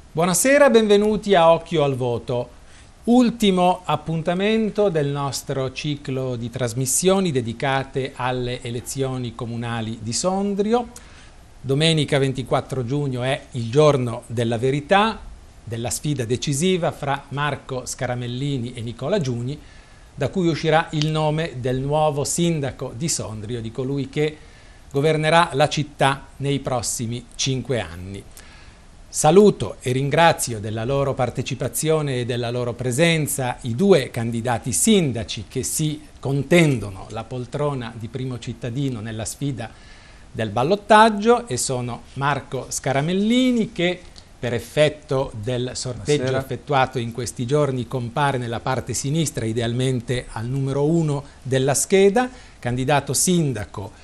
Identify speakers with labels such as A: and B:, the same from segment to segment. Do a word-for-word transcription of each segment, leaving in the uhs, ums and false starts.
A: Buonasera, benvenuti a Occhio al Voto, ultimo appuntamento del nostro ciclo di trasmissioni dedicate alle elezioni comunali di Sondrio. Domenica ventiquattro giugno è il giorno della verità, della sfida decisiva fra Marco Scaramellini e Nicola Giugni, da cui uscirà il nome del nuovo sindaco di Sondrio, di colui che governerà la città nei prossimi cinque anni. Saluto e ringrazio della loro partecipazione e della loro presenza i due candidati sindaci che si contendono la poltrona di primo cittadino nella sfida del ballottaggio, e sono Marco Scaramellini, che per effetto del sorteggio
B: Buonasera.
A: effettuato in questi giorni compare nella parte sinistra, idealmente al numero uno della scheda, candidato sindaco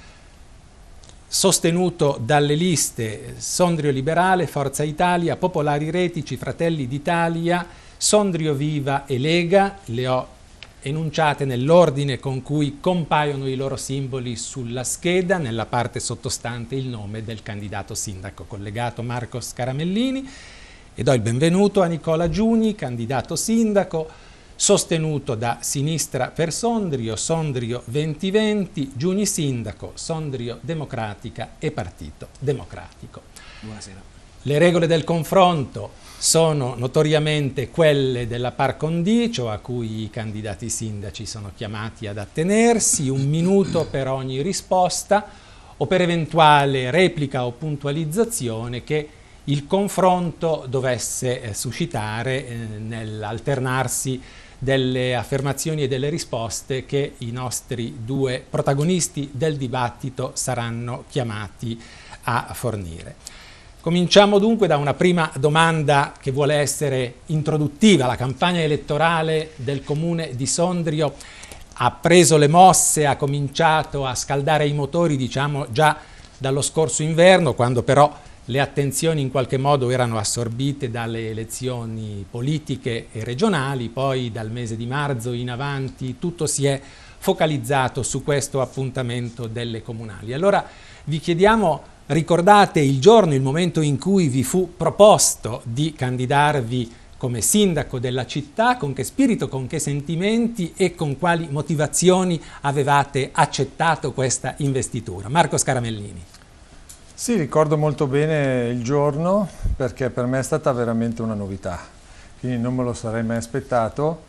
A: sostenuto dalle liste Sondrio Liberale, Forza Italia, Popolari Retici, Fratelli d'Italia, Sondrio Viva e Lega. Le ho enunciate nell'ordine con cui compaiono i loro simboli sulla scheda, nella parte sottostante il nome del candidato sindaco collegato Marco Scaramellini, e do il benvenuto a Nicola Giugni, candidato sindaco, sostenuto da Sinistra per Sondrio, Sondrio duemilaventi, Giugni sindaco, Sondrio Democratica e Partito Democratico.
B: Buonasera.
A: Le regole del confronto sono notoriamente quelle della par condicio, a cui i candidati sindaci sono chiamati ad attenersi, un minuto per ogni risposta o per eventuale replica o puntualizzazione che il confronto dovesse eh, suscitare eh, nell'alternarsi delle affermazioni e delle risposte che i nostri due protagonisti del dibattito saranno chiamati a fornire. Cominciamo dunque da una prima domanda che vuole essere introduttiva. La campagna elettorale del comune di Sondrio ha preso le mosse, ha cominciato a scaldare i motori, diciamo, già dallo scorso inverno, quando però le attenzioni in qualche modo erano assorbite dalle elezioni politiche e regionali. Poi dal mese di marzo in avanti tutto si è focalizzato su questo appuntamento delle comunali. Allora vi chiediamo, ricordate il giorno, il momento in cui vi fu proposto di candidarvi come sindaco della città, con che spirito, con che sentimenti e con quali motivazioni avevate accettato questa investitura. Marco Scaramellini.
B: Sì, ricordo molto bene il giorno, perché per me è stata veramente una novità, quindi non me lo sarei mai aspettato.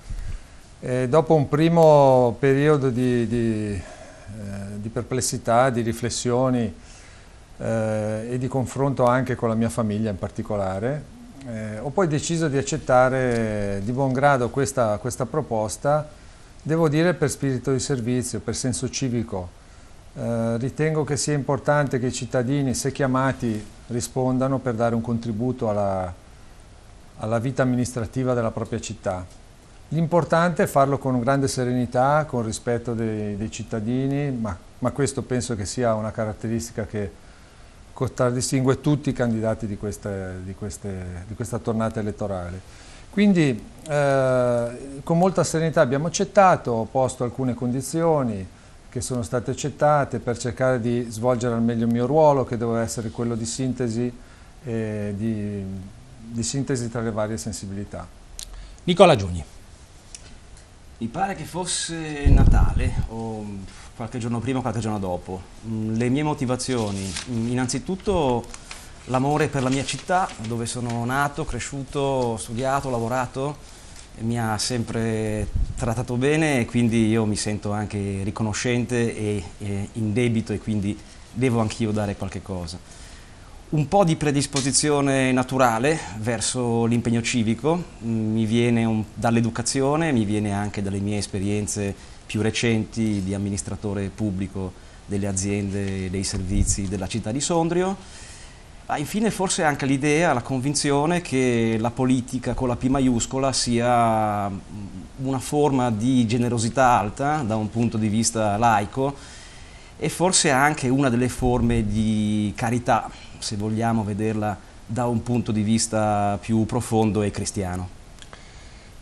B: E dopo un primo periodo di, di, eh, di perplessità, di riflessioni eh, e di confronto anche con la mia famiglia in particolare, eh, ho poi deciso di accettare di buon grado questa, questa proposta, devo dire per spirito di servizio, per senso civico. Eh, ritengo che sia importante che i cittadini, se chiamati, rispondano per dare un contributo alla, alla vita amministrativa della propria città. L'importante è farlo con grande serenità, con rispetto dei, dei cittadini, ma, ma questo penso che sia una caratteristica che contraddistingue tutti i candidati di, queste, di, queste, di questa tornata elettorale. Quindi eh, con molta serenità abbiamo accettato, ho posto alcune condizioni che sono state accettate per cercare di svolgere al meglio il mio ruolo, che doveva essere quello di sintesi, eh, di, di sintesi tra le varie sensibilità. Nicola Giugni.
C: Mi pare che fosse Natale, o qualche giorno prima o qualche giorno dopo. Le mie motivazioni, innanzitutto l'amore per la mia città, dove sono nato, cresciuto, studiato, lavorato, mi ha sempre trattato bene e quindi io mi sento anche riconoscente e, e in debito, e quindi devo anch'io dare qualche cosa. Un po' di predisposizione naturale verso l'impegno civico mi viene dall'educazione, mi viene anche dalle mie esperienze più recenti di amministratore pubblico delle aziende e dei servizi della città di Sondrio. Ah, infine forse anche l'idea, la convinzione che la politica con la P maiuscola sia una forma di generosità alta da un punto di vista laico, e forse anche una delle forme di carità, se vogliamo vederla da un punto di vista più profondo e cristiano.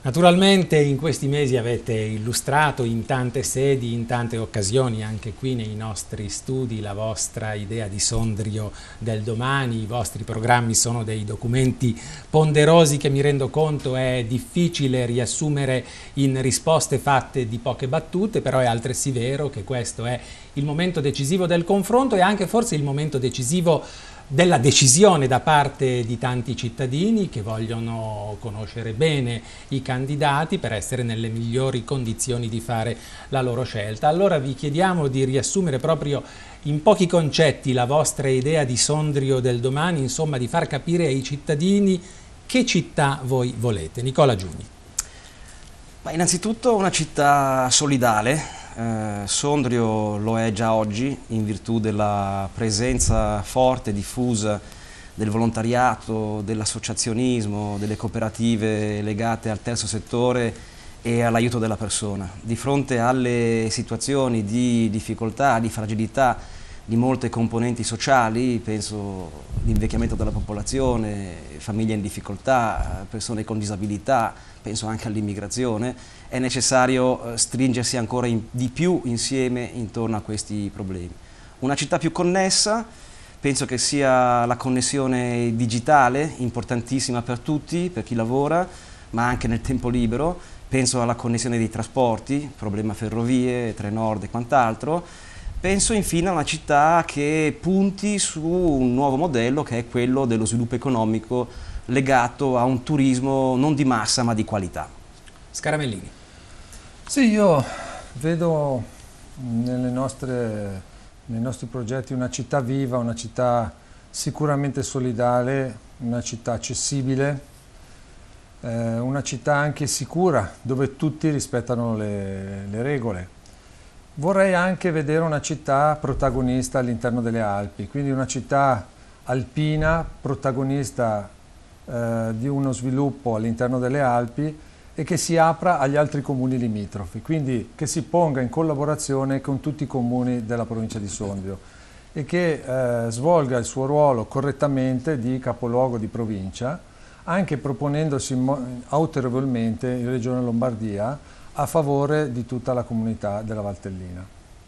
A: Naturalmente in questi mesi avete illustrato in tante sedi, in tante occasioni, anche qui nei nostri studi, la vostra idea di Sondrio del domani. I vostri programmi sono dei documenti ponderosi che, mi rendo conto, è difficile riassumere in risposte fatte di poche battute, però è altresì vero che questo è il momento decisivo del confronto e anche forse il momento decisivo della decisione da parte di tanti cittadini che vogliono conoscere bene i candidati per essere nelle migliori condizioni di fare la loro scelta. Allora vi chiediamo di riassumere proprio in pochi concetti la vostra idea di Sondrio del domani, insomma di far capire ai cittadini che città voi volete. Nicola Giugni.
C: Ma innanzitutto una città solidale. Eh, Sondrio lo è già oggi in virtù della presenza forte e diffusa del volontariato, dell'associazionismo, delle cooperative legate al terzo settore e all'aiuto della persona. Di fronte alle situazioni di difficoltà, di fragilità di molte componenti sociali, penso all'invecchiamento della popolazione, famiglie in difficoltà, persone con disabilità, penso anche all'immigrazione, è necessario stringersi ancora in, di più insieme intorno a questi problemi. Una città più connessa, penso che sia la connessione digitale, importantissima per tutti, per chi lavora, ma anche nel tempo libero. Penso alla connessione dei trasporti, problema ferrovie, Trenord e quant'altro. Penso infine a una città che punti su un nuovo modello che è quello dello sviluppo economico legato a un turismo non di massa ma di qualità.
A: Scaramellini.
B: Sì, io vedo nelle nostre, nei nostri progetti una città viva, una città sicuramente solidale, una città accessibile, eh, una città anche sicura dove tutti rispettano le, le regole. Vorrei anche vedere una città protagonista all'interno delle Alpi, quindi una città alpina, protagonista eh, di uno sviluppo all'interno delle Alpi e che si apra agli altri comuni limitrofi, quindi che si ponga in collaborazione con tutti i comuni della provincia di Sondrio e che eh, svolga il suo ruolo correttamente di capoluogo di provincia, anche proponendosi autorevolmente in Regione Lombardia a favore di tutta la comunità della Valtellina.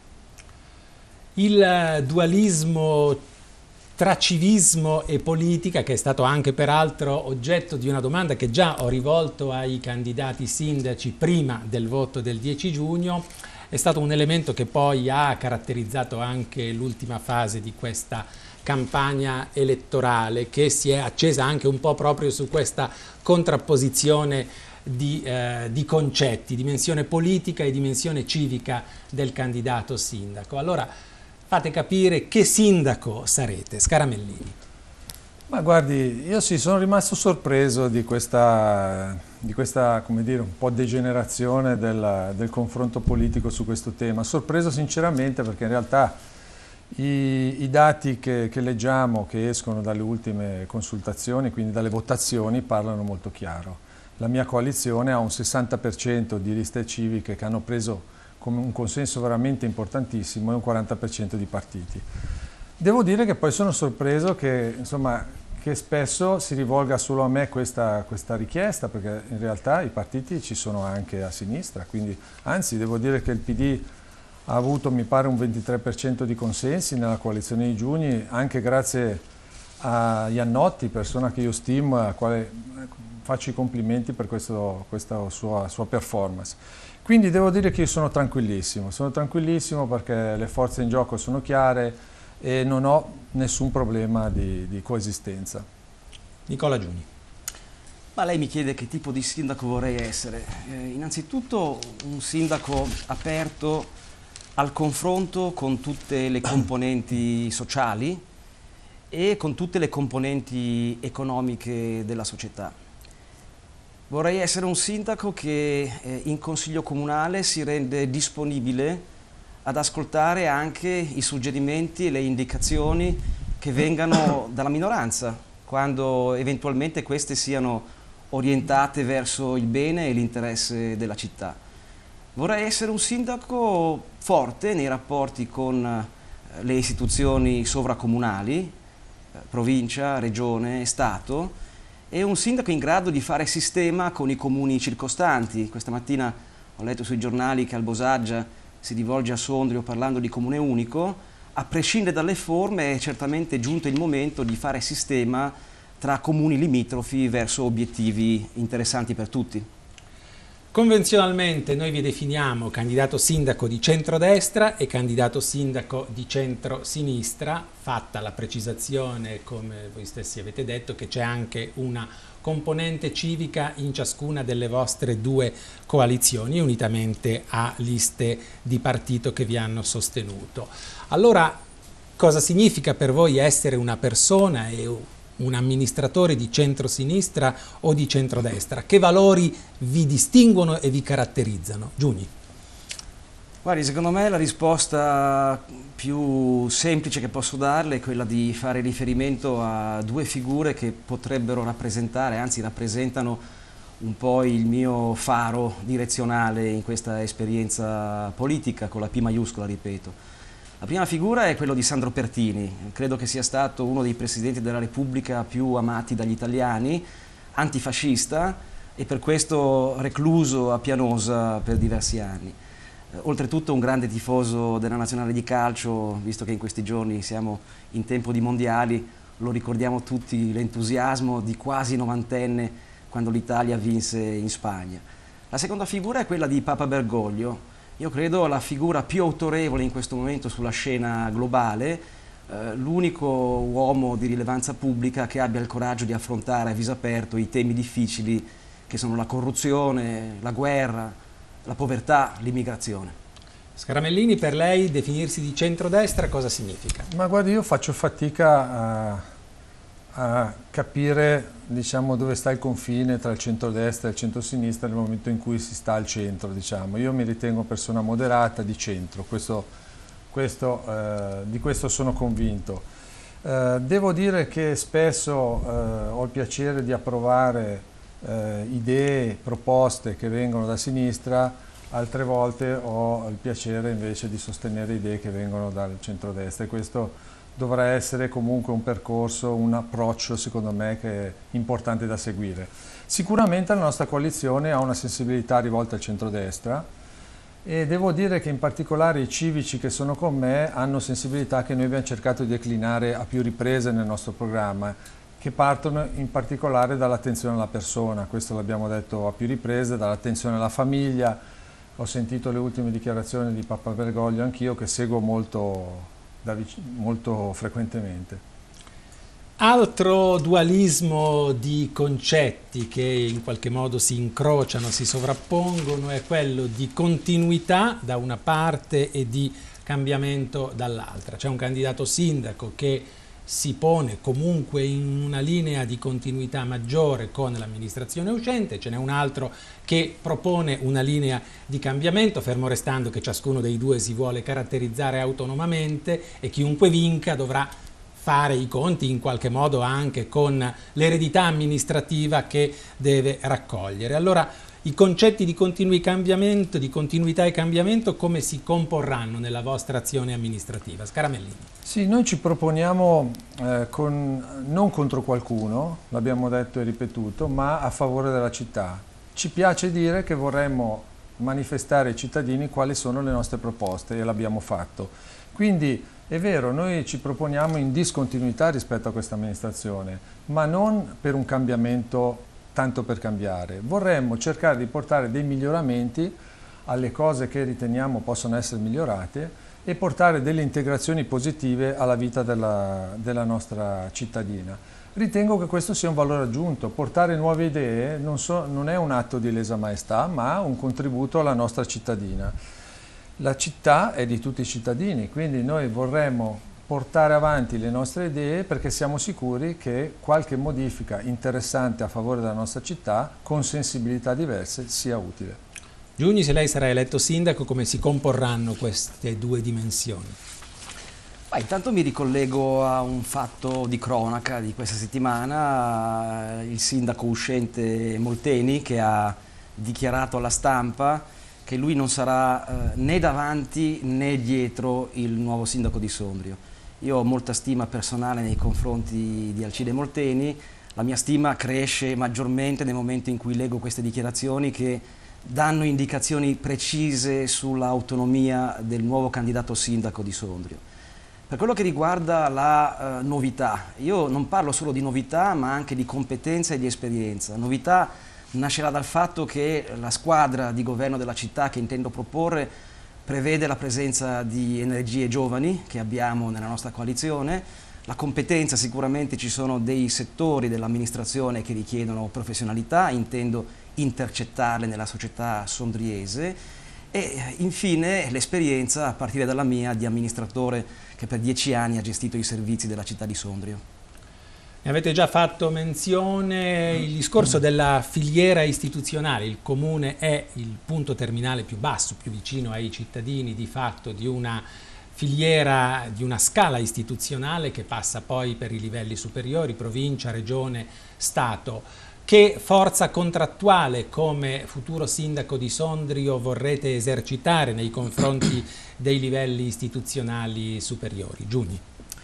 A: Il dualismo tra civismo e politica, che è stato anche peraltro oggetto di una domanda che già ho rivolto ai candidati sindaci prima del voto del dieci giugno, è stato un elemento che poi ha caratterizzato anche l'ultima fase di questa campagna elettorale, che si è accesa anche un po' proprio su questa contrapposizione Di, eh, di concetti, dimensione politica e dimensione civica del candidato sindaco. Allora fate capire che sindaco sarete, Scaramellini.
B: Ma guardi, io sì, sono rimasto sorpreso di questa, di questa come dire, un po' degenerazione del, del confronto politico su questo tema. Sorpreso sinceramente perché in realtà i, i dati che, che leggiamo, che escono dalle ultime consultazioni, quindi dalle votazioni, parlano molto chiaro. La mia coalizione ha un sessanta per cento di liste civiche che hanno preso come un consenso veramente importantissimo e un quaranta per cento di partiti. Devo dire che poi sono sorpreso che, insomma, che spesso si rivolga solo a me questa, questa richiesta, perché in realtà i partiti ci sono anche a sinistra, quindi anzi devo dire che il P D ha avuto, mi pare, un ventitré per cento di consensi nella coalizione di Giugni, anche grazie a Iannotti, persona che io stimo, a quale faccio i complimenti per questo, questa sua, sua performance. Quindi devo dire che io sono tranquillissimo, sono tranquillissimo perché le forze in gioco sono chiare e non ho nessun problema di, di coesistenza.
A: Nicola Giugni.
C: Ma lei mi chiede che tipo di sindaco vorrei essere. Eh, innanzitutto un sindaco aperto al confronto con tutte le componenti sociali e con tutte le componenti economiche della società. Vorrei essere un sindaco che eh, in consiglio comunale si rende disponibile ad ascoltare anche i suggerimenti e le indicazioni che vengano dalla minoranza, quando eventualmente queste siano orientate verso il bene e l'interesse della città. Vorrei essere un sindaco forte nei rapporti con eh, le istituzioni sovracomunali, eh, provincia, regione, Stato, e un sindaco in grado di fare sistema con i comuni circostanti. Questa mattina ho letto sui giornali che Albosaggia si rivolge a Sondrio parlando di comune unico. A prescindere dalle forme è certamente giunto il momento di fare sistema tra comuni limitrofi verso obiettivi interessanti per tutti.
A: Convenzionalmente noi vi definiamo candidato sindaco di centrodestra e candidato sindaco di centrosinistra, fatta la precisazione, come voi stessi avete detto, che c'è anche una componente civica in ciascuna delle vostre due coalizioni, unitamente a liste di partito che vi hanno sostenuto. Allora, cosa significa per voi essere una persona e un amministratore di centrosinistra o di centrodestra? Che valori vi distinguono e vi caratterizzano? Giugni.
C: Guardi, secondo me la risposta più semplice che posso darle è quella di fare riferimento a due figure che potrebbero rappresentare, anzi rappresentano un po' il mio faro direzionale in questa esperienza politica, con la P maiuscola, ripeto. La prima figura è quello di Sandro Pertini, credo che sia stato uno dei presidenti della Repubblica più amati dagli italiani, antifascista e per questo recluso a Pianosa per diversi anni. Oltretutto un grande tifoso della nazionale di calcio, visto che in questi giorni siamo in tempo di mondiali, lo ricordiamo tutti l'entusiasmo di quasi novantenne quando l'Italia vinse in Spagna. La seconda figura è quella di Papa Bergoglio. Io credo la figura più autorevole in questo momento sulla scena globale, eh, l'unico uomo di rilevanza pubblica che abbia il coraggio di affrontare a viso aperto i temi difficili che sono la corruzione, la guerra, la povertà, l'immigrazione.
A: Scaramellini, per lei definirsi di centrodestra cosa significa?
B: Ma guardi, io faccio fatica a, a capire, diciamo, dove sta il confine tra il centrodestra e il centrosinistra nel momento in cui si sta al centro, diciamo. Io mi ritengo persona moderata di centro, questo, questo, eh, di questo sono convinto. Eh, devo dire che spesso eh, ho il piacere di approvare eh, idee, proposte che vengono da sinistra, altre volte ho il piacere invece di sostenere idee che vengono dal centrodestra e questo dovrà essere comunque un percorso, un approccio secondo me che è importante da seguire. Sicuramente la nostra coalizione ha una sensibilità rivolta al centrodestra e devo dire che in particolare i civici che sono con me hanno sensibilità che noi abbiamo cercato di declinare a più riprese nel nostro programma, che partono in particolare dall'attenzione alla persona, questo l'abbiamo detto a più riprese, dall'attenzione alla famiglia. Ho sentito le ultime dichiarazioni di Papa Bergoglio anch'io che seguo molto molto frequentemente.
A: Altro dualismo di concetti che in qualche modo si incrociano, si sovrappongono è quello di continuità da una parte e di cambiamento dall'altra. C'è un candidato sindaco che si pone comunque in una linea di continuità maggiore con l'amministrazione uscente, ce n'è un altro che propone una linea di cambiamento, fermo restando che ciascuno dei due si vuole caratterizzare autonomamente e chiunque vinca dovrà fare i conti in qualche modo anche con l'eredità amministrativa che deve raccogliere. Allora, i concetti di continui cambiamento, di continuità e cambiamento, come si comporranno nella vostra azione amministrativa? Scaramellini.
B: Sì, noi ci proponiamo eh, con, non contro qualcuno, l'abbiamo detto e ripetuto, ma a favore della città. Ci piace dire che vorremmo manifestare ai cittadini quali sono le nostre proposte e l'abbiamo fatto. Quindi è vero, noi ci proponiamo in discontinuità rispetto a questa amministrazione, ma non per un cambiamento tanto per cambiare. Vorremmo cercare di portare dei miglioramenti alle cose che riteniamo possono essere migliorate e portare delle integrazioni positive alla vita della, della nostra cittadina. Ritengo che questo sia un valore aggiunto. Portare nuove idee non, so, non è un atto di lesa maestà, ma un contributo alla nostra cittadina. La città è di tutti i cittadini, quindi noi vorremmo portare avanti le nostre idee perché siamo sicuri che qualche modifica interessante a favore della nostra città, con sensibilità diverse, sia utile.
A: Giugni, se lei sarà eletto sindaco, come si comporranno queste due dimensioni?
C: Beh, intanto mi ricollego a un fatto di cronaca di questa settimana, il sindaco uscente Molteni che ha dichiarato alla stampa che lui non sarà eh, né davanti né dietro il nuovo sindaco di Sondrio. Io ho molta stima personale nei confronti di Alcide Molteni, la mia stima cresce maggiormente nel momento in cui leggo queste dichiarazioni che danno indicazioni precise sull'autonomia del nuovo candidato sindaco di Sondrio. Per quello che riguarda la uh, novità, io non parlo solo di novità ma anche di competenza e di esperienza. Novità nascerà dal fatto che la squadra di governo della città che intendo proporre prevede la presenza di energie giovani che abbiamo nella nostra coalizione. La competenza, sicuramente ci sono dei settori dell'amministrazione che richiedono professionalità, intendo intercettarle nella società sondriese, e infine l'esperienza, a partire dalla mia, di amministratore che per dieci anni ha gestito i servizi della città di Sondrio.
A: Ne avete già fatto menzione, il discorso della filiera istituzionale. Il comune è il punto terminale più basso, più vicino ai cittadini di fatto di una filiera, di una scala istituzionale che passa poi per i livelli superiori, provincia, regione, Stato. Che forza contrattuale come futuro sindaco di Sondrio vorrete esercitare nei confronti dei livelli istituzionali superiori? Giuni.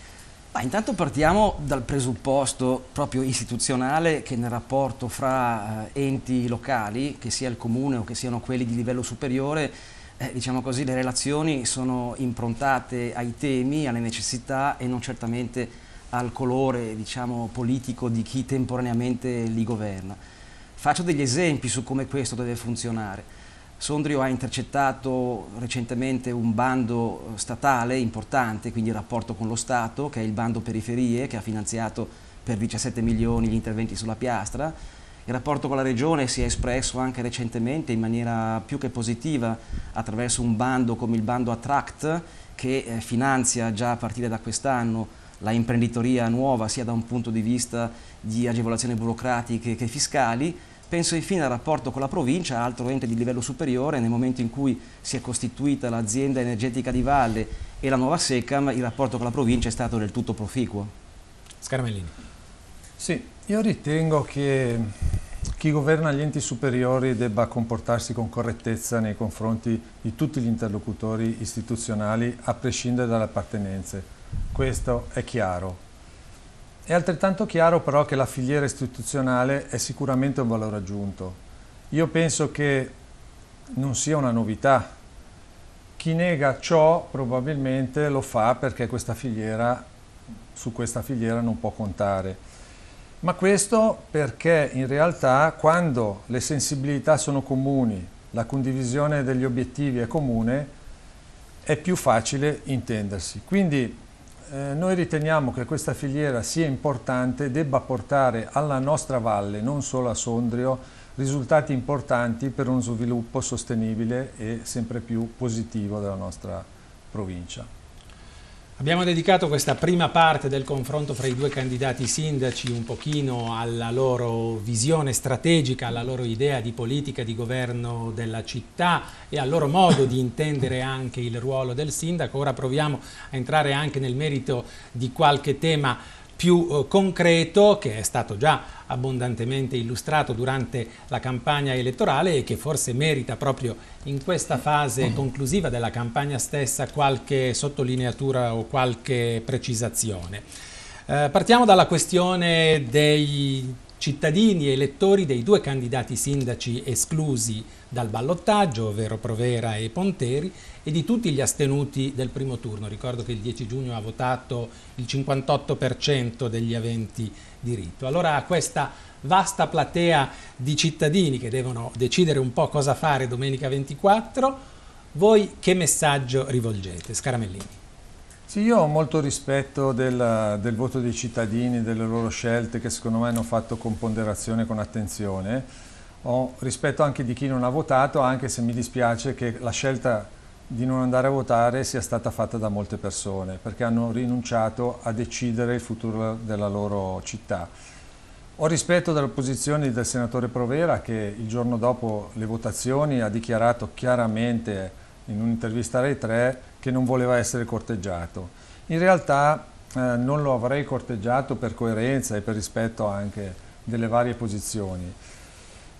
C: Ma intanto partiamo dal presupposto proprio istituzionale che nel rapporto fra eh, enti locali, che sia il comune o che siano quelli di livello superiore, eh, diciamo così, le relazioni sono improntate ai temi, alle necessità e non certamente al colore, diciamo, politico di chi temporaneamente li governa. Faccio degli esempi su come questo deve funzionare. Sondrio ha intercettato recentemente un bando statale importante, quindi il rapporto con lo Stato, che è il bando periferie, che ha finanziato per diciassette milioni gli interventi sulla Piastra. Il rapporto con la Regione si è espresso anche recentemente in maniera più che positiva attraverso un bando come il bando Attract, che eh, finanzia già a partire da quest'anno la imprenditoria nuova sia da un punto di vista di agevolazioni burocratiche che fiscali. Penso infine al rapporto con la provincia, altro ente di livello superiore. Nel momento in cui si è costituita l'azienda energetica di Valle e la nuova SECAM, il rapporto con la provincia è stato del tutto proficuo.
A: Scaramellini.
B: Sì, io ritengo che chi governa gli enti superiori debba comportarsi con correttezza nei confronti di tutti gli interlocutori istituzionali, a prescindere dalle appartenenze. Questo è chiaro. È altrettanto chiaro però che la filiera istituzionale è sicuramente un valore aggiunto. Io penso che non sia una novità. Chi nega ciò probabilmente lo fa perché questa filiera, su questa filiera non può contare. Ma questo perché in realtà quando le sensibilità sono comuni, la condivisione degli obiettivi è comune, è più facile intendersi. Quindi Eh, noi riteniamo che questa filiera sia importante e debba portare alla nostra valle, non solo a Sondrio, risultati importanti per uno sviluppo sostenibile e sempre più positivo della nostra provincia.
A: Abbiamo dedicato questa prima parte del confronto fra i due candidati sindaci un pochino alla loro visione strategica, alla loro idea di politica di governo della città e al loro modo di intendere anche il ruolo del sindaco. Ora proviamo a entrare anche nel merito di qualche tema più eh, concreto, che è stato già abbondantemente illustrato durante la campagna elettorale e che forse merita proprio in questa fase conclusiva della campagna stessa qualche sottolineatura o qualche precisazione. Eh, partiamo dalla questione dei cittadini e elettori dei due candidati sindaci esclusi dal ballottaggio, ovvero Provera e Ponteri, e di tutti gli astenuti del primo turno. Ricordo che il dieci giugno ha votato il cinquantotto per cento degli aventi diritto. Allora, a questa vasta platea di cittadini che devono decidere un po' cosa fare domenica ventiquattro, voi che messaggio rivolgete? Scaramellini.
B: Sì, io ho molto rispetto del, del voto dei cittadini, delle loro scelte che secondo me hanno fatto con ponderazione e con attenzione. Ho rispetto anche di chi non ha votato, anche se mi dispiace che la scelta di non andare a votare sia stata fatta da molte persone, perché hanno rinunciato a decidere il futuro della loro città. Ho rispetto delle posizioni del senatore Provera, che il giorno dopo le votazioni ha dichiarato chiaramente in un'intervista a Rai tre che non voleva essere corteggiato. In realtà eh, non lo avrei corteggiato per coerenza e per rispetto anche delle varie posizioni.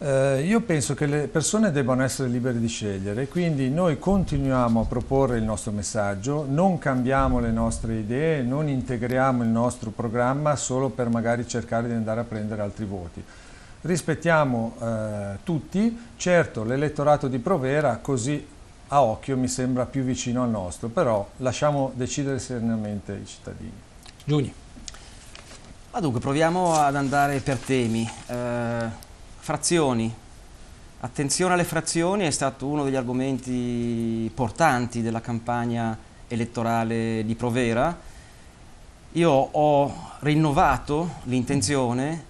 B: Eh, io penso che le persone debbano essere libere di scegliere, quindi noi continuiamo a proporre il nostro messaggio, non cambiamo le nostre idee, non integriamo il nostro programma solo per magari cercare di andare a prendere altri voti. Rispettiamo eh, tutti, certo l'elettorato di Provera così a occhio mi sembra più vicino al nostro, però lasciamo decidere serenamente i cittadini.
A: Giugni.
C: Ma dunque, proviamo ad andare per temi. Eh, frazioni. Attenzione alle frazioni è stato uno degli argomenti portanti della campagna elettorale di Provera. Io ho rinnovato l'intenzione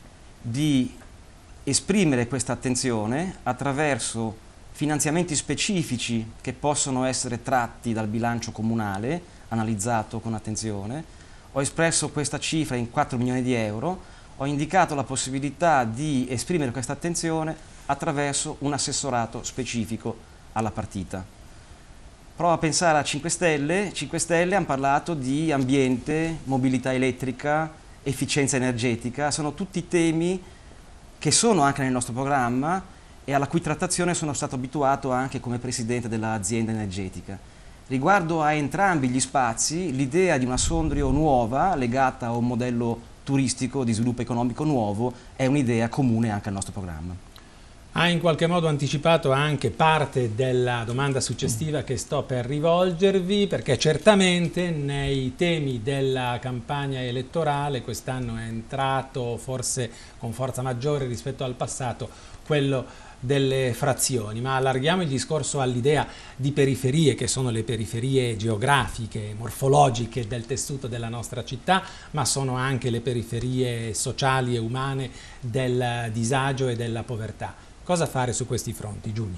C: di esprimere questa attenzione attraverso finanziamenti specifici che possono essere tratti dal bilancio comunale, analizzato con attenzione. Ho espresso questa cifra in quattro milioni di euro, ho indicato la possibilità di esprimere questa attenzione attraverso un assessorato specifico alla partita. Provo a pensare a cinque Stelle. cinque Stelle hanno parlato di ambiente, mobilità elettrica, efficienza energetica, sono tutti temi che sono anche nel nostro programma e alla cui trattazione sono stato abituato anche come presidente dell'azienda energetica. Riguardo a entrambi gli spazi, l'idea di una Sondrio nuova, legata a un modello turistico di sviluppo economico nuovo, è un'idea comune anche al nostro programma.
A: Ha in qualche modo anticipato anche parte della domanda successiva che sto per rivolgervi, perché certamente nei temi della campagna elettorale quest'anno è entrato forse con forza maggiore rispetto al passato quello delle frazioni, ma allarghiamo il discorso all'idea di periferie, che sono le periferie geografiche, morfologiche del tessuto della nostra città, ma sono anche le periferie sociali e umane del disagio e della povertà. Cosa fare su questi fronti, Giugni?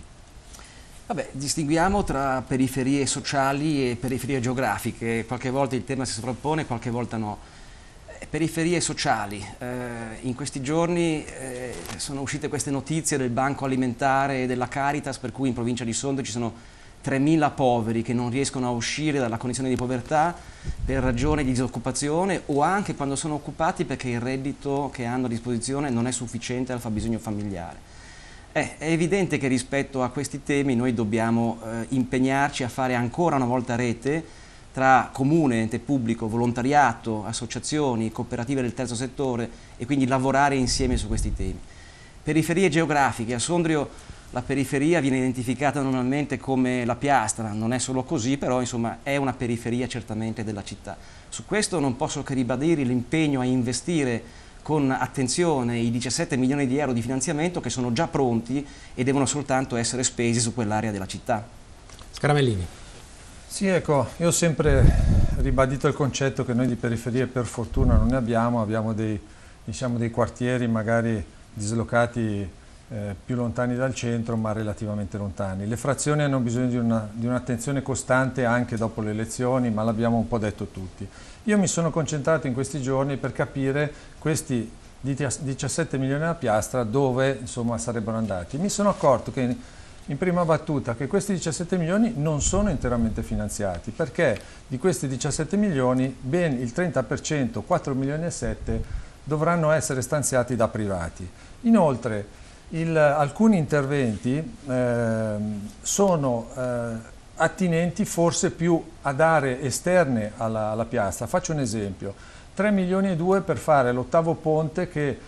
C: Vabbè, distinguiamo tra periferie sociali e periferie geografiche. Qualche volta il tema si sovrappone, qualche volta no. Periferie sociali. Eh, in questi giorni eh, sono uscite queste notizie del Banco Alimentare e della Caritas, per cui in provincia di Sondrio ci sono tremila poveri che non riescono a uscire dalla condizione di povertà per ragione di disoccupazione o anche quando sono occupati perché il reddito che hanno a disposizione non è sufficiente al fabbisogno familiare. Eh, è evidente che rispetto a questi temi noi dobbiamo eh, impegnarci a fare ancora una volta rete tra comune, ente pubblico, volontariato, associazioni, cooperative del terzo settore e quindi lavorare insieme su questi temi. Periferie geografiche. A Sondrio la periferia viene identificata normalmente come la Piastra, non è solo così, però insomma è una periferia certamente della città. Su questo non posso che ribadire l'impegno a investire con attenzione i diciassette milioni di euro di finanziamento che sono già pronti e devono soltanto essere spesi su quell'area della città.
A: Scaramellini.
B: Sì, ecco, io ho sempre ribadito il concetto che noi di periferie per fortuna non ne abbiamo, abbiamo dei, diciamo, dei quartieri magari dislocati eh, più lontani dal centro ma relativamente lontani. Le frazioni hanno bisogno di, una, di un'attenzione costante anche dopo le elezioni, ma l'abbiamo un po' detto tutti. Io mi sono concentrato in questi giorni per capire questi diciassette milioni a Piastra dove insomma sarebbero andati. Mi sono accorto che in prima battuta che questi diciassette milioni non sono interamente finanziati, perché di questi diciassette milioni ben il trenta per cento, quattro milioni e sette, dovranno essere stanziati da privati. Inoltre il, alcuni interventi eh, sono eh, attinenti forse più ad aree esterne alla, alla Piastra. Faccio un esempio, tre milioni e due per fare l'ottavo ponte che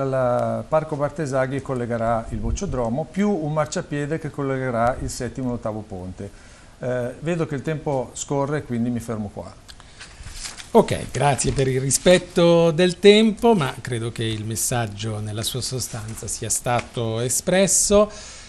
B: dal Parco Bartesaghi collegherà il Vocciodromo, più un marciapiede che collegherà il settimo e l'ottavo ponte. Eh, vedo che il tempo scorre, quindi mi fermo qua.
A: Ok, grazie per il rispetto del tempo, ma credo che il messaggio nella sua sostanza sia stato espresso.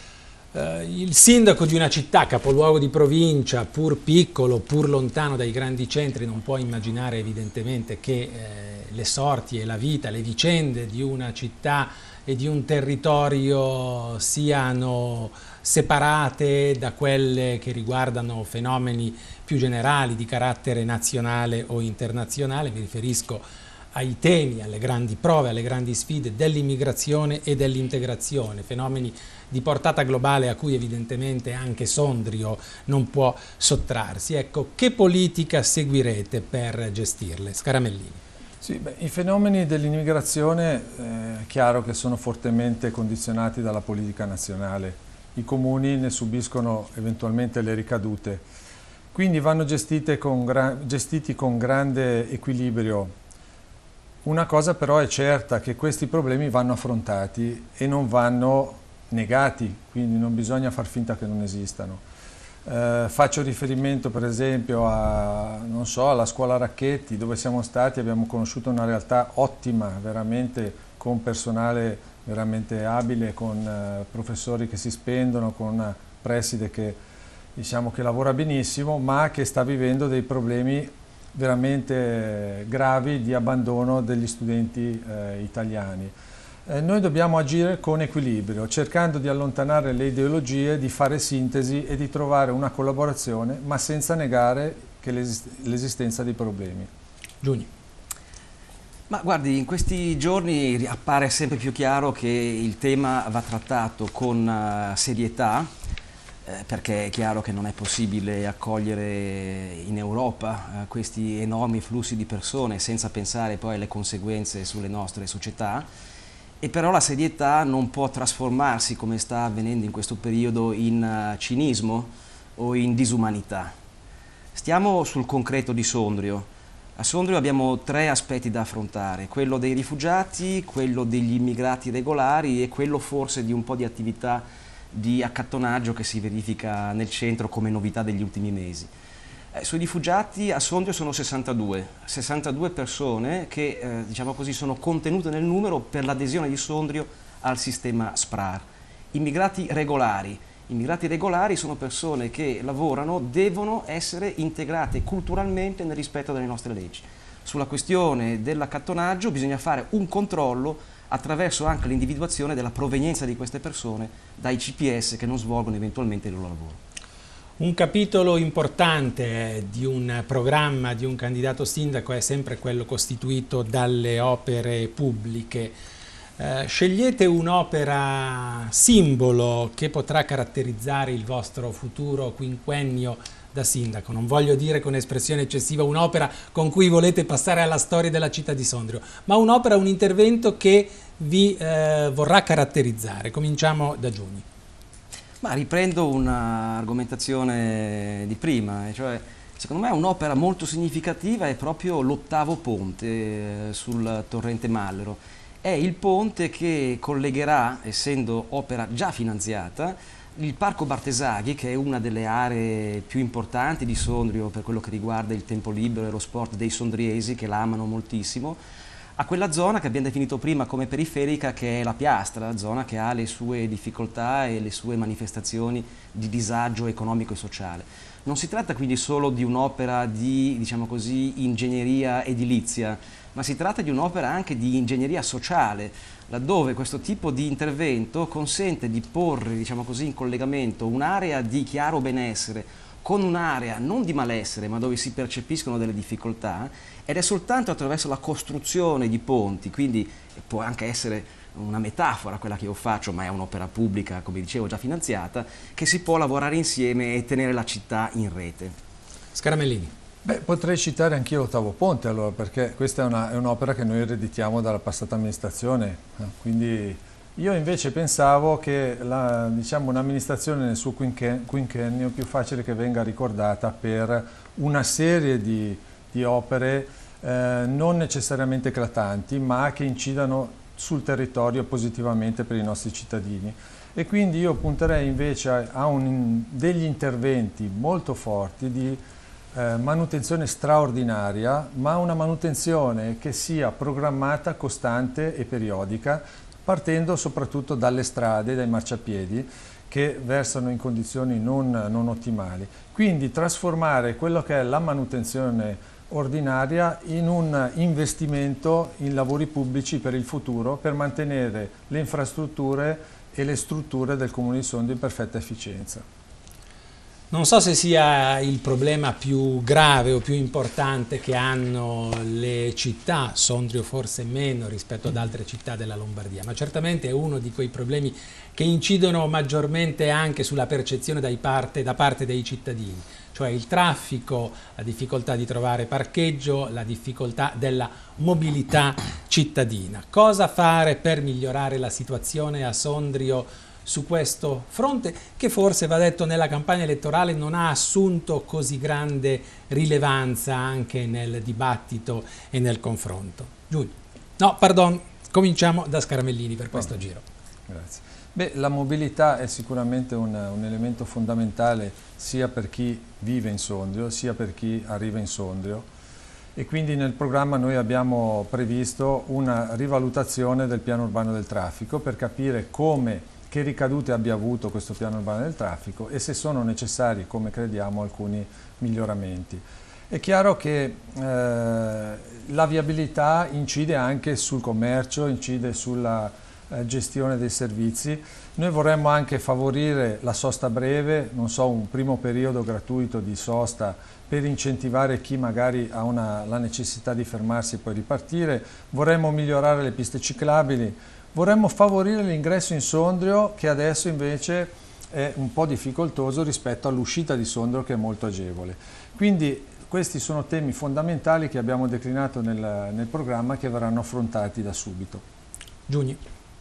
A: Il sindaco di una città, capoluogo di provincia, pur piccolo, pur lontano dai grandi centri, non può immaginare evidentemente che eh, le sorti e la vita, le vicende di una città e di un territorio siano separate da quelle che riguardano fenomeni più generali di carattere nazionale o internazionale. Mi riferisco ai temi, alle grandi prove, alle grandi sfide dell'immigrazione e dell'integrazione, fenomeni di portata globale a cui evidentemente anche Sondrio non può sottrarsi. Ecco, che politica seguirete per gestirle? Scaramellini.
B: Sì, beh, i fenomeni dell'immigrazione eh, è chiaro che sono fortemente condizionati dalla politica nazionale. I comuni ne subiscono eventualmente le ricadute, quindi vanno gestite con gestiti con grande equilibrio. Una cosa però è certa, che questi problemi vanno affrontati e non vanno negati, quindi non bisogna far finta che non esistano. Eh, faccio riferimento per esempio a, non so, alla scuola Racchetti, dove siamo stati, abbiamo conosciuto una realtà ottima, veramente, con personale veramente abile, con eh, professori che si spendono, con una preside che, diciamo, che lavora benissimo, ma che sta vivendo dei problemi veramente gravi di abbandono degli studenti eh, italiani. Eh, noi dobbiamo agire con equilibrio, cercando di allontanare le ideologie, di fare sintesi e di trovare una collaborazione, ma senza negare l'esistenza dei problemi.
A: Giugni.
C: Ma guardi, in questi giorni appare sempre più chiaro che il tema va trattato con uh, serietà, eh, perché è chiaro che non è possibile accogliere in Europa uh, questi enormi flussi di persone senza pensare poi alle conseguenze sulle nostre società. E però la serietà non può trasformarsi, come sta avvenendo in questo periodo, in uh, cinismo o in disumanità. Stiamo sul concreto di Sondrio. A Sondrio abbiamo tre aspetti da affrontare: quello dei rifugiati, quello degli immigrati regolari e quello forse di un po' di attività di accattonaggio che si verifica nel centro come novità degli ultimi mesi. Eh, sui rifugiati a Sondrio sono sessantadue, sessantadue persone che eh, diciamo così, sono contenute nel numero per l'adesione di Sondrio al sistema SPRAR. Immigrati regolari. Immigrati regolari sono persone che lavorano, devono essere integrate culturalmente nel rispetto delle nostre leggi. Sulla questione dell'accattonaggio bisogna fare un controllo attraverso anche l'individuazione della provenienza di queste persone dai C P S che non svolgono eventualmente il loro lavoro.
A: Un capitolo importante di un programma di un candidato sindaco è sempre quello costituito dalle opere pubbliche. Eh, scegliete un'opera simbolo che potrà caratterizzare il vostro futuro quinquennio da sindaco. Non voglio dire con espressione eccessiva un'opera con cui volete passare alla storia della città di Sondrio, ma un'opera, un intervento che vi eh, vorrà caratterizzare. Cominciamo da Giugni.
C: Ma riprendo un'argomentazione di prima, cioè secondo me un'opera molto significativa è proprio l'ottavo ponte sul torrente Mallero. È il ponte che collegherà, essendo opera già finanziata, il Parco Bartesaghi, che è una delle aree più importanti di Sondrio per quello che riguarda il tempo libero e lo sport dei sondriesi, che la amano moltissimo, a quella zona che abbiamo definito prima come periferica, che è la Piastra, la zona che ha le sue difficoltà e le sue manifestazioni di disagio economico e sociale. Non si tratta quindi solo di un'opera di, diciamo così, ingegneria edilizia, ma si tratta di un'opera anche di ingegneria sociale, laddove questo tipo di intervento consente di porre, diciamo così, in collegamento un'area di chiaro benessere con un'area non di malessere, ma dove si percepiscono delle difficoltà, ed è soltanto attraverso la costruzione di ponti, quindi può anche essere una metafora quella che io faccio, ma è un'opera pubblica, come dicevo, già finanziata, che si può lavorare insieme e tenere la città in rete.
A: Scaramellini.
B: Beh, potrei citare anch'io l'ottavo ponte, allora, perché questa è una, è un'opera che noi ereditiamo dalla passata amministrazione, quindi io invece pensavo che la, diciamo, un'amministrazione nel suo quinquennio più facile che venga ricordata per una serie di, di opere eh, non necessariamente eclatanti, ma che incidano sul territorio positivamente per i nostri cittadini. E quindi io punterei invece a, a un, degli interventi molto forti di Eh, manutenzione straordinaria, ma una manutenzione che sia programmata, costante e periodica, partendo soprattutto dalle strade, dai marciapiedi, che versano in condizioni non, non ottimali. Quindi trasformare quello che è la manutenzione ordinaria in un investimento in lavori pubblici per il futuro, per mantenere le infrastrutture e le strutture del Comune di Sondrio in perfetta efficienza.
A: Non so se sia il problema più grave o più importante che hanno le città, Sondrio forse meno rispetto ad altre città della Lombardia, ma certamente è uno di quei problemi che incidono maggiormente anche sulla percezione dai parte, da parte dei cittadini, cioè il traffico, la difficoltà di trovare parcheggio, la difficoltà della mobilità cittadina. Cosa fare per migliorare la situazione a Sondrio su questo fronte, che forse, va detto, nella campagna elettorale non ha assunto così grande rilevanza anche nel dibattito e nel confronto? Giulio. No, pardon, cominciamo da Scaramellini per questo oh, giro.
B: Grazie. Beh, la mobilità è sicuramente un, un elemento fondamentale sia per chi vive in Sondrio, sia per chi arriva in Sondrio, e quindi nel programma noi abbiamo previsto una rivalutazione del piano urbano del traffico per capire come che ricadute abbia avuto questo piano urbano del traffico e se sono necessari, come crediamo, alcuni miglioramenti. È chiaro che eh, la viabilità incide anche sul commercio, incide sulla eh, gestione dei servizi. Noi vorremmo anche favorire la sosta breve, non so, un primo periodo gratuito di sosta per incentivare chi magari ha una, la necessità di fermarsi e poi ripartire. Vorremmo migliorare le piste ciclabili. Vorremmo favorire l'ingresso in Sondrio, che adesso invece è un po' difficoltoso rispetto all'uscita di Sondrio, che è molto agevole. Quindi questi sono temi fondamentali che abbiamo declinato nel, nel programma, che verranno affrontati da subito.
A: Giugni.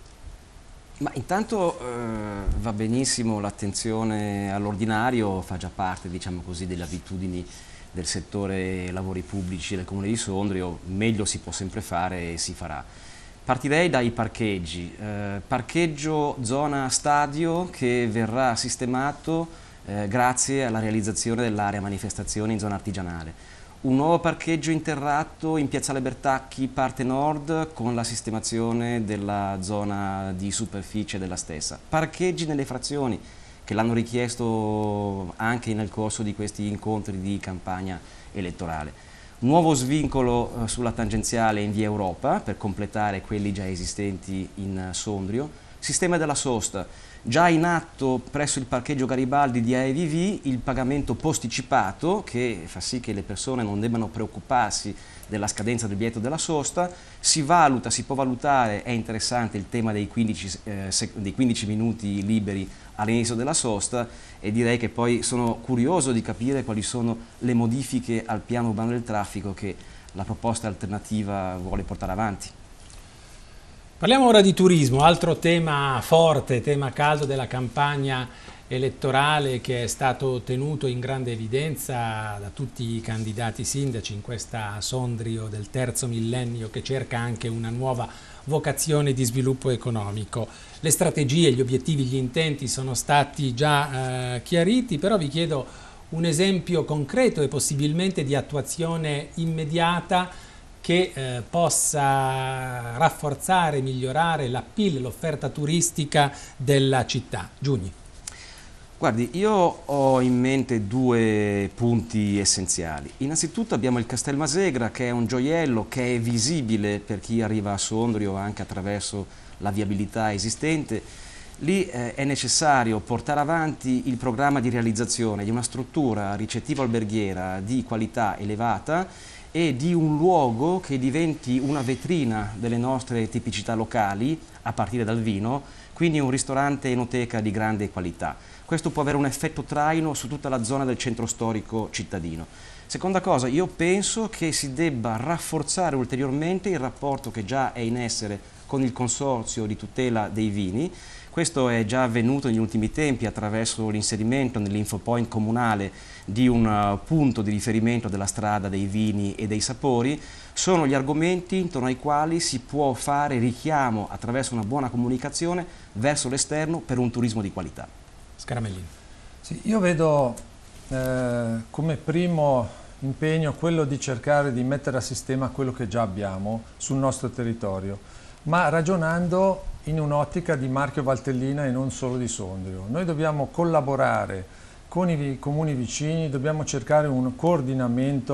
C: Ma intanto eh, va benissimo l'attenzione all'ordinario, fa già parte, diciamo così, delle abitudini del settore lavori pubblici del Comune di Sondrio, meglio si può sempre fare e si farà. Partirei dai parcheggi, eh, parcheggio zona stadio che verrà sistemato eh, grazie alla realizzazione dell'area manifestazioni in zona artigianale. Un nuovo parcheggio interratto in Piazzale Bertacchi, parte nord, con la sistemazione della zona di superficie della stessa. Parcheggi nelle frazioni, che l'hanno richiesto anche nel corso di questi incontri di campagna elettorale. Nuovo svincolo eh, sulla tangenziale in via Europa per completare quelli già esistenti in Sondrio. Sistema della sosta, già in atto presso il parcheggio Garibaldi di A E V V il pagamento posticipato, che fa sì che le persone non debbano preoccuparsi della scadenza del biglietto della sosta. Si valuta, si può valutare, è interessante il tema dei quindici, eh, dei quindici minuti liberi all'inizio della sosta, e direi che poi sono curioso di capire quali sono le modifiche al piano urbano del traffico che la proposta alternativa vuole portare avanti.
A: Parliamo ora di turismo, altro tema forte, tema caldo della campagna elettorale, che è stato tenuto in grande evidenza da tutti i candidati sindaci in questa Sondrio del terzo millennio, che cerca anche una nuova vocazione di sviluppo economico. Le strategie, gli obiettivi, gli intenti sono stati già eh, chiariti, però vi chiedo un esempio concreto e possibilmente di attuazione immediata che eh, possa rafforzare e migliorare l'appeal, l'offerta turistica della città. Giugni.
C: Guardi, io ho in mente due punti essenziali. Innanzitutto abbiamo il Castelmasegra, che è un gioiello che è visibile per chi arriva a Sondrio anche attraverso la viabilità esistente. Lì eh, è necessario portare avanti il programma di realizzazione di una struttura ricettiva alberghiera di qualità elevata e di un luogo che diventi una vetrina delle nostre tipicità locali, a partire dal vino, quindi un ristorante enoteca di grande qualità. Questo può avere un effetto traino su tutta la zona del centro storico cittadino. Seconda cosa, io penso che si debba rafforzare ulteriormente il rapporto che già è in essere con il Consorzio di tutela dei vini. Questo è già avvenuto negli ultimi tempi attraverso l'inserimento nell'infopoint comunale di un uh, punto di riferimento della strada dei vini e dei sapori. Sono gli argomenti intorno ai quali si può fare richiamo attraverso una buona comunicazione verso l'esterno per un turismo di qualità.
A: Scaramellini.
B: Sì, io vedo eh, come primo impegno quello di cercare di mettere a sistema quello che già abbiamo sul nostro territorio, ma ragionando in un'ottica di marchio Valtellina e non solo di Sondrio. Noi dobbiamo collaborare con i comuni vicini, dobbiamo cercare un coordinamento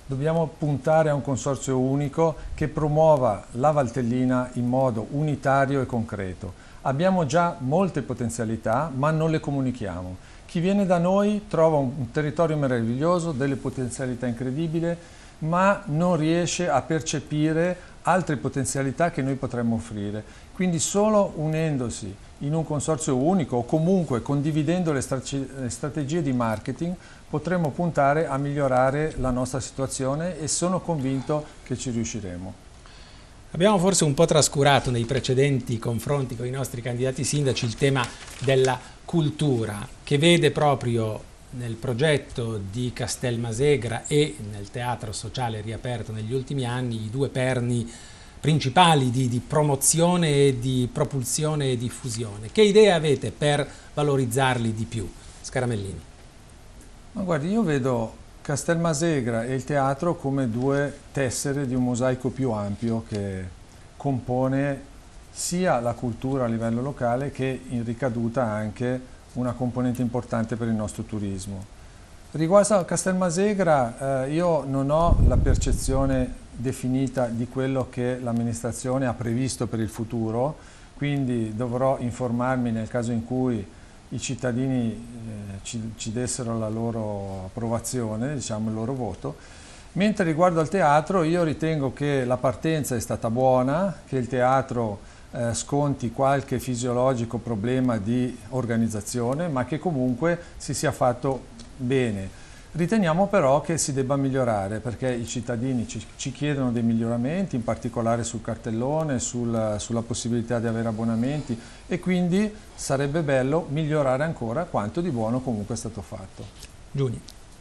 B: Dobbiamo puntare a un consorzio unico che promuova la Valtellina in modo unitario e concreto. Abbiamo già molte potenzialità, ma non le comunichiamo. Chi viene da noi trova un, un territorio meraviglioso, delle potenzialità incredibili, ma non riesce a percepire altre potenzialità che noi potremmo offrire. Quindi solo unendosi in un consorzio unico o comunque condividendo le, strate le strategie di marketing potremo puntare a migliorare la nostra situazione e sono convinto che ci riusciremo.
A: Abbiamo forse un po' trascurato nei precedenti confronti con i nostri candidati sindaci il tema della cultura, che vede proprio nel progetto di Castelmasegra e nel teatro sociale riaperto negli ultimi anni i due perni principali di, di promozione e di propulsione e diffusione. Che idee avete per valorizzarli di più? Scaramellini.
B: Ma guardi, io vedo Castelmasegra e il teatro come due tessere di un mosaico più ampio che compone sia la cultura a livello locale che in ricaduta anche una componente importante per il nostro turismo. Riguardo a Castelmasegra, eh, io non ho la percezione definita di quello che l'amministrazione ha previsto per il futuro, quindi dovrò informarmi nel caso in cui i cittadini eh, ci, ci dessero la loro approvazione, diciamo il loro voto. Mentre riguardo al teatro, io ritengo che la partenza è stata buona, che il teatro eh, sconti qualche fisiologico problema di organizzazione, ma che comunque si sia fatto bene. Riteniamo però che si debba migliorare perché i cittadini ci, ci chiedono dei miglioramenti, in particolare sul cartellone, sul, sulla possibilità di avere abbonamenti e quindi sarebbe bello migliorare ancora quanto di buono comunque è stato fatto.
A: Giuni.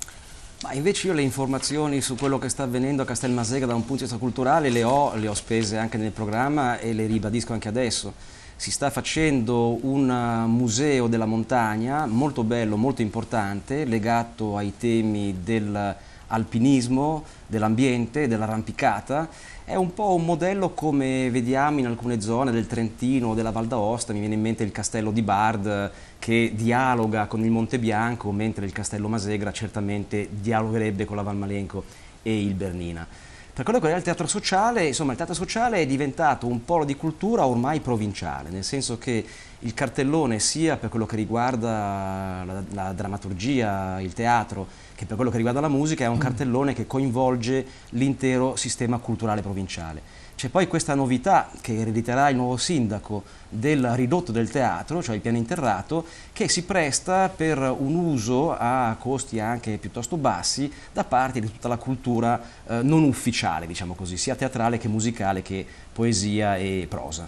C: Ma invece io le informazioni su quello che sta avvenendo a Castelmasegra da un punto di vista culturale le ho, le ho spese anche nel programma e le ribadisco anche adesso. Si sta facendo un museo della montagna molto bello, molto importante, legato ai temi dell'alpinismo, dell'ambiente, dell'arrampicata. È un po' un modello come vediamo in alcune zone del Trentino o della Val d'Aosta, mi viene in mente il castello di Bard che dialoga con il Monte Bianco, mentre il castello Masegra certamente dialogherebbe con la Val Malenco e il Bernina. Per quello che è il teatro sociale, insomma il teatro sociale è diventato un polo di cultura ormai provinciale, nel senso che il cartellone sia per quello che riguarda la, la drammaturgia, il teatro, che per quello che riguarda la musica è un cartellone che coinvolge l'intero sistema culturale provinciale. C'è poi questa novità che erediterà il nuovo sindaco del ridotto del teatro, cioè il piano interrato, che si presta per un uso a costi anche piuttosto bassi da parte di tutta la cultura eh, non ufficiale, diciamo così, sia teatrale che musicale che poesia e prosa.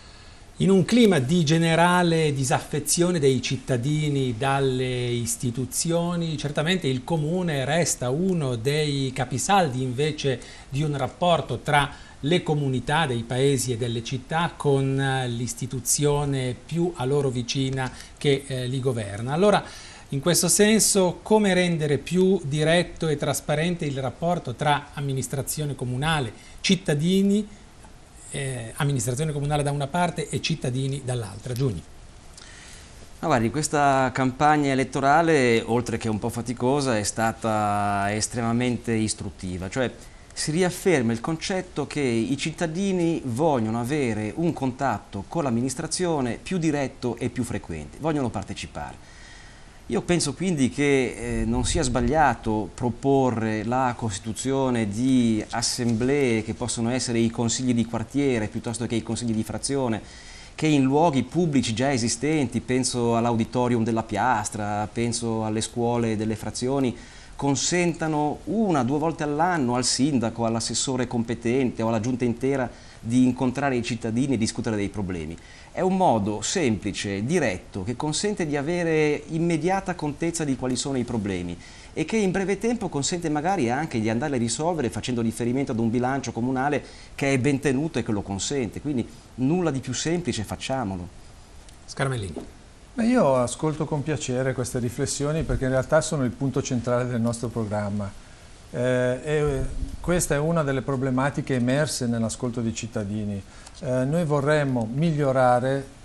A: In un clima di generale disaffezione dei cittadini dalle istituzioni, certamente il Comune resta uno dei capisaldi invece di un rapporto tra le comunità dei paesi e delle città con l'istituzione più a loro vicina che eh, li governa. Allora, in questo senso, come rendere più diretto e trasparente il rapporto tra amministrazione comunale, cittadini, eh, amministrazione comunale da una parte e cittadini dall'altra? Giugni.
C: Ah, guardi, questa campagna elettorale, oltre che un po' faticosa, è stata estremamente istruttiva, cioè si riafferma il concetto che i cittadini vogliono avere un contatto con l'amministrazione più diretto e più frequente, vogliono partecipare. Io penso quindi che eh, non sia sbagliato proporre la costituzione di assemblee che possono essere i consigli di quartiere piuttosto che i consigli di frazione, che in luoghi pubblici già esistenti, penso all'auditorium della Piastra, penso alle scuole delle frazioni, consentano una o due volte all'anno al sindaco, all'assessore competente o alla giunta intera di incontrare i cittadini e discutere dei problemi. È un modo semplice, diretto, che consente di avere immediata contezza di quali sono i problemi e che in breve tempo consente magari anche di andarli a risolvere facendo riferimento ad un bilancio comunale che è ben tenuto e che lo consente. Quindi nulla di più semplice, facciamolo.
A: Scaramellini.
B: Beh, io ascolto con piacere queste riflessioni perché in realtà sono il punto centrale del nostro programma. Eh, e questa è una delle problematiche emerse nell'ascolto dei cittadini. Eh, noi vorremmo migliorare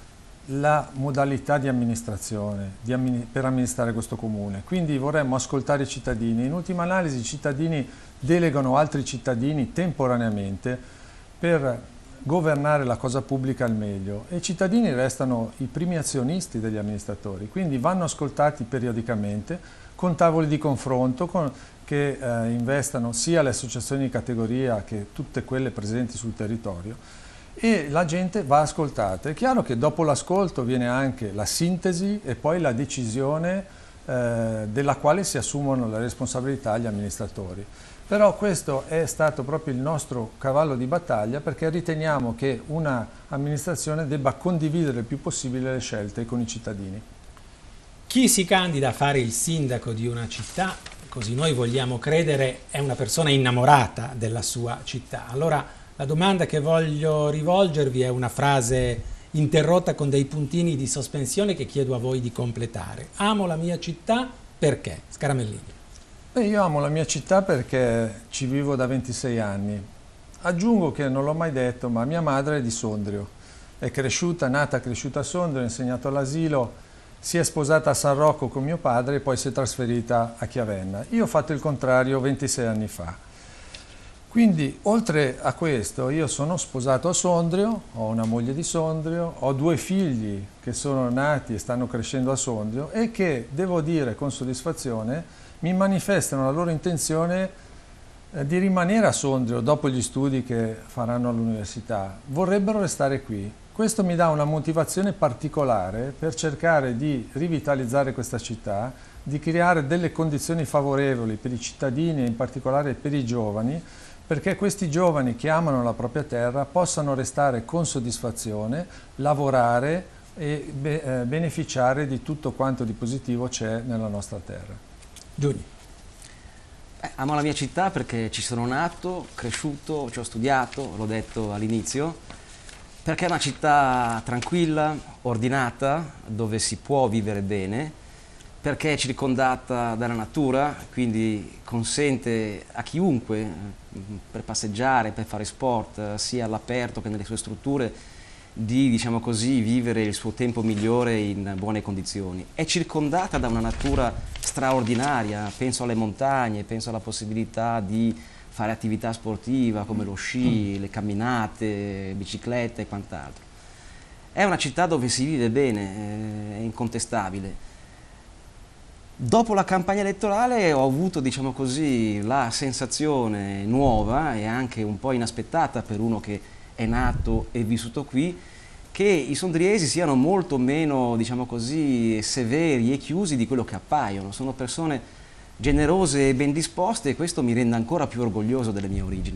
B: la modalità di amministrazione di ammin- per amministrare questo comune. Quindi vorremmo ascoltare i cittadini. In ultima analisi i cittadini delegano altri cittadini temporaneamente per governare la cosa pubblica al meglio e i cittadini restano i primi azionisti degli amministratori, quindi vanno ascoltati periodicamente con tavoli di confronto con, che eh, investano sia le associazioni di categoria che tutte quelle presenti sul territorio, e la gente va ascoltata. È chiaro che dopo l'ascolto viene anche la sintesi e poi la decisione eh, della quale si assumono la responsabilità gli amministratori. Però questo è stato proprio il nostro cavallo di battaglia, perché riteniamo che una amministrazione debba condividere il più possibile le scelte con i cittadini.
A: Chi si candida a fare il sindaco di una città, così noi vogliamo credere, è una persona innamorata della sua città. Allora la domanda che voglio rivolgervi è una frase interrotta con dei puntini di sospensione che chiedo a voi di completare. Amo la mia città perché? Scaramellini.
B: Beh, io amo la mia città perché ci vivo da ventisei anni. Aggiungo che non l'ho mai detto, ma mia madre è di Sondrio. È cresciuta, nata e cresciuta a Sondrio, ha insegnato all'asilo, si è sposata a San Rocco con mio padre e poi si è trasferita a Chiavenna. Io ho fatto il contrario ventisei anni fa. Quindi, oltre a questo, io sono sposato a Sondrio, ho una moglie di Sondrio, ho due figli che sono nati e stanno crescendo a Sondrio e che, devo dire con soddisfazione, mi manifestano la loro intenzione eh, di rimanere a Sondrio dopo gli studi che faranno all'università. Vorrebbero restare qui. Questo mi dà una motivazione particolare per cercare di rivitalizzare questa città, di creare delle condizioni favorevoli per i cittadini e in particolare per i giovani, perché questi giovani che amano la propria terra possano restare con soddisfazione, lavorare e be- eh, beneficiare di tutto quanto di positivo c'è nella nostra terra.
A: Giugni.
C: Eh, amo la mia città perché ci sono nato, cresciuto, ci ho studiato, l'ho detto all'inizio, perché è una città tranquilla, ordinata, dove si può vivere bene, perché è circondata dalla natura, quindi consente a chiunque per passeggiare, per fare sport, sia all'aperto che nelle sue strutture, di, diciamo così, vivere il suo tempo migliore in buone condizioni. È circondata da una natura straordinaria, penso alle montagne, penso alla possibilità di fare attività sportiva come lo sci, le camminate, biciclette e quant'altro. È una città dove si vive bene, è incontestabile. Dopo la campagna elettorale ho avuto, diciamo così, la sensazione nuova e anche un po' inaspettata per uno che è nato e vissuto qui, che i sondriesi siano molto meno, diciamo così, severi e chiusi di quello che appaiono. Sono persone generose e ben disposte e questo mi rende ancora più orgoglioso delle mie origini.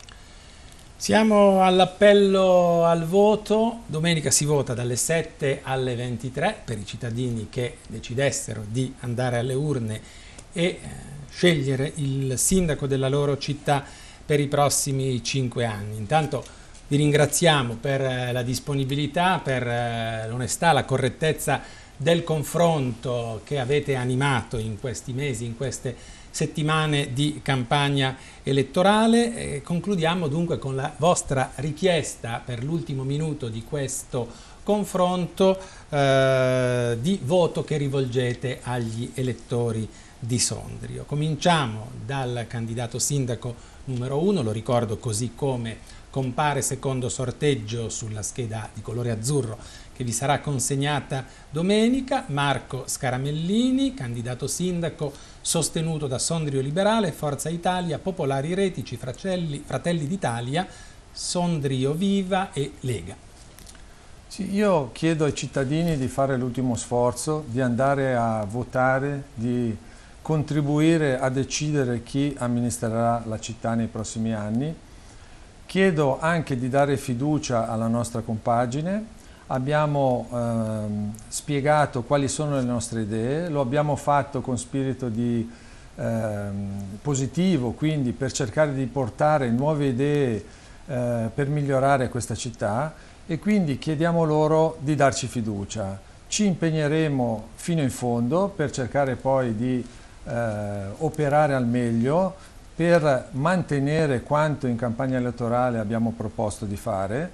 A: Siamo all'appello al voto. Domenica si vota dalle sette alle ventitré per i cittadini che decidessero di andare alle urne e eh, scegliere il sindaco della loro città per i prossimi cinque anni. Intanto vi ringraziamo per la disponibilità, per l'onestà, la correttezza del confronto che avete animato in questi mesi, in queste settimane di campagna elettorale. E concludiamo dunque con la vostra richiesta per l'ultimo minuto di questo confronto eh, di voto che rivolgete agli elettori di Sondrio. Cominciamo dal candidato sindaco numero uno, lo ricordo così come compare secondo sorteggio sulla scheda di colore azzurro che vi sarà consegnata domenica, Marco Scaramellini, candidato sindaco sostenuto da Sondrio Liberale, Forza Italia, Popolari Retici, Fratelli, Fratelli d'Italia, Sondrio Viva e Lega.
B: Sì, io chiedo ai cittadini di fare l'ultimo sforzo, di andare a votare, di contribuire a decidere chi amministrerà la città nei prossimi anni. Chiedo anche di dare fiducia alla nostra compagine. Abbiamo ehm, spiegato quali sono le nostre idee, lo abbiamo fatto con spirito di, ehm, positivo, quindi per cercare di portare nuove idee eh, per migliorare questa città, e quindi chiediamo loro di darci fiducia. Ci impegneremo fino in fondo per cercare poi di eh, operare al meglio, per mantenere quanto in campagna elettorale abbiamo proposto di fare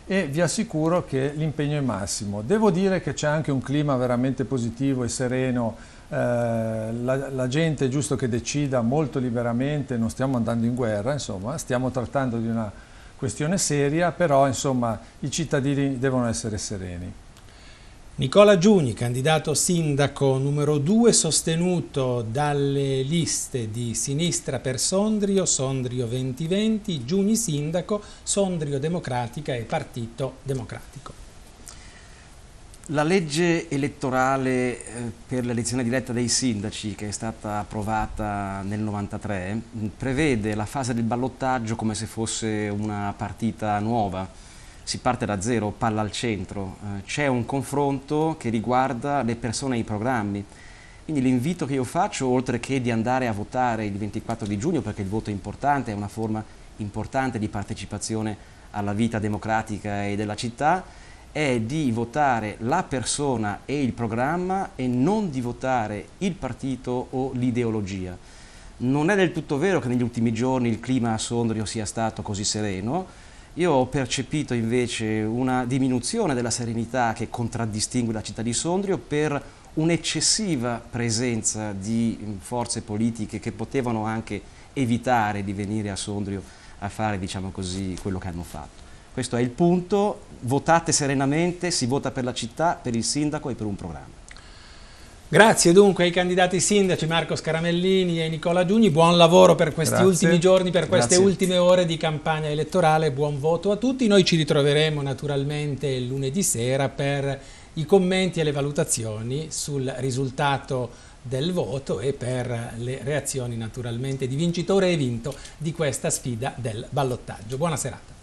B: e vi assicuro che l'impegno è massimo. Devo dire che c'è anche un clima veramente positivo e sereno, eh, la, la gente è giusto che decida molto liberamente, non stiamo andando in guerra, insomma, stiamo trattando di una questione seria, però insomma i cittadini devono essere sereni.
A: Nicola Giugni, candidato sindaco numero due, sostenuto dalle liste di Sinistra per Sondrio, Sondrio duemilaventi, Giugni sindaco, Sondrio Democratica e Partito Democratico.
C: La legge elettorale per l'elezione diretta dei sindaci, che è stata approvata nel novantatré, prevede la fase del ballottaggio come se fosse una partita nuova. Si parte da zero, palla al centro, eh, c'è un confronto che riguarda le persone e i programmi. Quindi l'invito che io faccio, oltre che di andare a votare il ventiquattro di giugno, perché il voto è importante, è una forma importante di partecipazione alla vita democratica e della città, è di votare la persona e il programma e non di votare il partito o l'ideologia. Non è del tutto vero che negli ultimi giorni il clima a Sondrio sia stato così sereno. Io ho percepito invece una diminuzione della serenità che contraddistingue la città di Sondrio per un'eccessiva presenza di forze politiche che potevano anche evitare di venire a Sondrio a fare, diciamo così, quello che hanno fatto. Questo è il punto, votate serenamente, si vota per la città, per il sindaco e per un programma.
A: Grazie dunque ai candidati sindaci Marco Scaramellini e Nicola Giugni, buon lavoro per questi
B: Grazie.
A: ultimi giorni, per queste
B: Grazie.
A: ultime ore di campagna elettorale, buon voto a tutti. Noi ci ritroveremo naturalmente lunedì sera per i commenti e le valutazioni sul risultato del voto e per le reazioni naturalmente di vincitore e vinto di questa sfida del ballottaggio. Buona serata.